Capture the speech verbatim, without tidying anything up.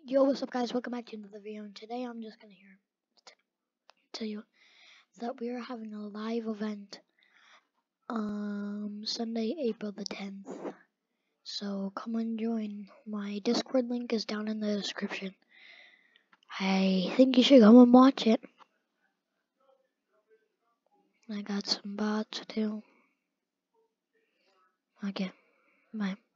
Yo, what's up guys, welcome back to another video, and today I'm just gonna hear t- tell you that we are having a live event um Sunday, April the tenth. So come and join. My Discord link is down in the description. I think you should come and watch it. I got some bots too. Okay, bye.